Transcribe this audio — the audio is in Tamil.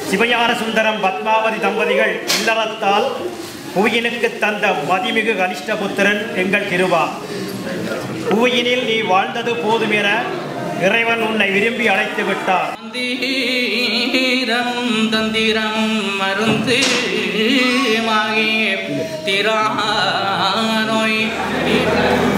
சிவஞான சுந்தரம் பத்மாவதி தம்பதிகள் இல்லறத்தால் புவியினுக்கு தந்த மதிமிகு கனிஷ்டபுத்திரன் எங்கள் கிருபா. புவியினில் நீ வாழ்ந்தது போதும் என இறைவன் உன்னை விரும்பி அழைத்து விட்டார். தந்திரம் மருந்து மாகி திரானோய்